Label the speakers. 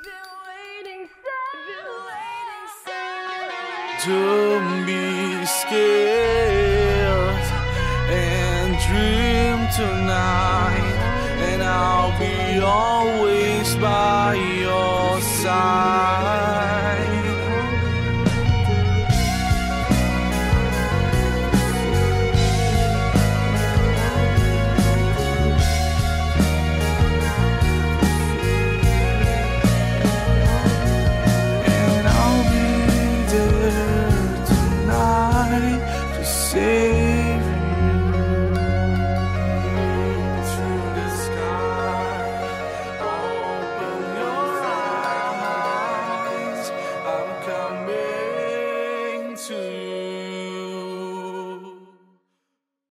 Speaker 1: Don't be scared and dream tonight, and I'll be always by your side. And I'll be there tonight to save you through the sky. Open your eyes, I'm coming to you.